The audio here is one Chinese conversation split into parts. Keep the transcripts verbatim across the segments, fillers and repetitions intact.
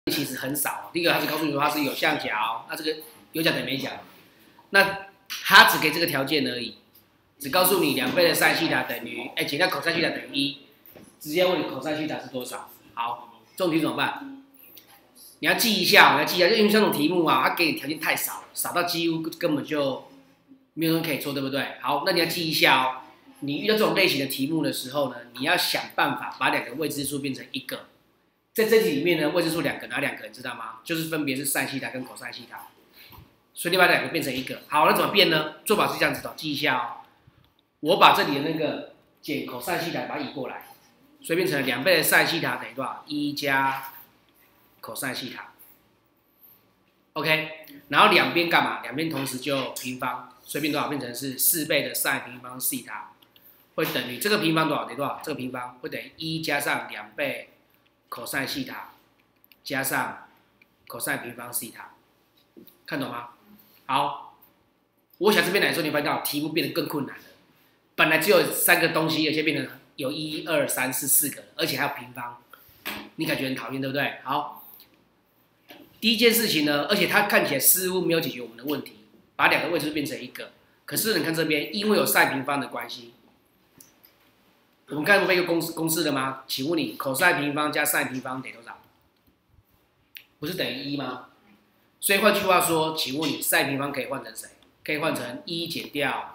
其实很少。第一个，它只告诉你说它是有相角，那这个有角等于没角，那它只给这个条件而已，只告诉你两倍的 sin 西塔等于，哎，减掉 cos 西塔等于一，直接问你 cos 西塔是多少。好，这种题怎么办？你要记一下，你要记一下，就因为这种题目啊，它给你条件太少，少到几乎根本就没有人可以做，对不对？好，那你要记一下哦。你遇到这种类型的题目的时候呢，你要想办法把两个未知数变成一个。在这题里面呢，未知数两个，哪两个你知道吗？就是分别是 sin 西塔跟 cos 西塔，所以你把两个变成一个。好，那怎么变呢？做法是这样子的，记一下哦。我把这里的那个减 cos 西塔把它移过来，所以变成两倍的 sin 西塔等于多少？一加 cos 西塔。OK， 然后两边干嘛？两边同时就平方，所以变多少？变成是四倍的 sin 平方西塔，会等于这个平方多少？等于多少？这个平方会等于一加上两倍 cos 西塔加上 cos 平方西塔，看懂吗？好，我想这边来说，你发现到题目变得更困难了。本来只有三个东西，而且变成有一二三四四个，而且还有平方，你感觉很讨厌，对不对？好，第一件事情呢，而且它看起来似乎没有解决我们的问题，把两个位置变成一个。可是你看这边，因为有 sin 平方的关系。我们刚才不是一个公式公式了吗？请问你 cos 平方加 sin 平方等于多少？不是等于一吗？所以换句话说，请问你 sin 平方可以换成谁？可以换成一减掉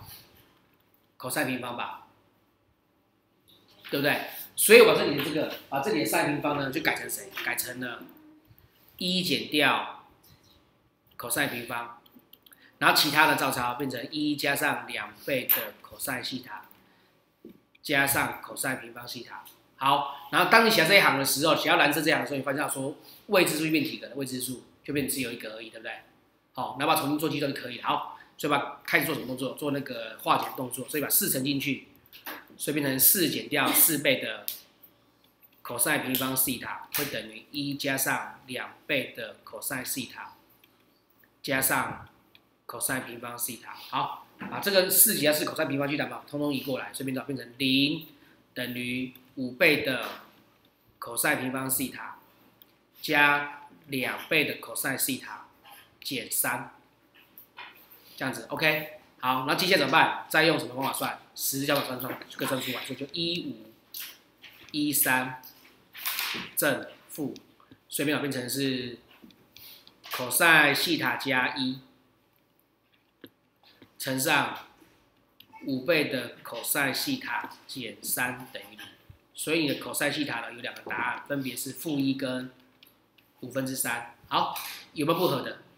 cos 平方吧，对不对？所以我把这里的这个，把这里的 sin 平方呢，就改成谁？改成了一减掉 cos 平方，然后其他的照抄变成一加上两倍的 cos 西塔。加上 cos 平方西塔，好，然后当你写这一行的时候，写到蓝色这行的时候，你发现到说未知数变几个？未知数就变只有一个而已，对不对？好，然后把它重新做计算就可以了。好，所以把开始做什么动作？做那个化简动作，所以把四乘进去，所以变成四减掉四倍的 cos 平方西塔会等于一加上两倍的 cos 西塔加上 cos 平方西塔。好。把这个四减四 cos 平方西塔嘛，通通移过来，所以变到变成零等于五倍的 cos 平方西塔加两倍的 cos 西塔减三，这样子 OK。好，那接下来怎么办？再用什么方法算？十加法算算就可以算出来，所以就一五一三正负，所以变到变成是 cos 西塔加一。乘上五倍的 cos 西塔减三等于零，所以你的 cos 西塔呢有两个答案，分别是负一跟五分之三。好，有没有不合的？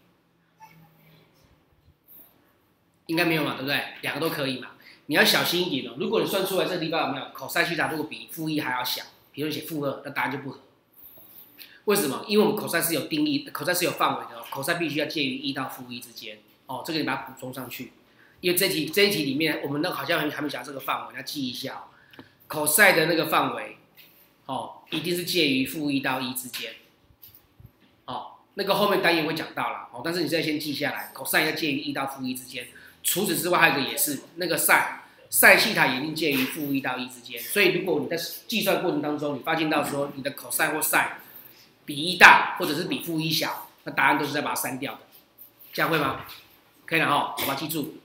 应该没有嘛，对不对？两个都可以嘛。你要小心一点哦。如果你算出来这个地方有没有 cos 西塔如果比负一还要小，比如你写负二，那答案就不合。为什么？因为我们 cos 是有定义 ，cos 是有范围的哦 ，cos 必须要介于一到负一之间。哦，这个你把它补充上去。因为这题这一题里面，我们那好像还没讲这个范围，要记一下哦。cos 的那个范围，哦，一定是介于负一到一之间。哦，那个后面单元会讲到了，哦，但是你现在先记下来 ，cos 要介于一到负一之间。除此之外，还有一个也是那个 sin sin 西塔也一定介于负一到一之间。所以如果你在计算过程当中，你发现到说你的 cos 或 sin 比一大，或者是比负一小，那答案都是在把它删掉的，这样会吗？可以了哈，好吧，记住。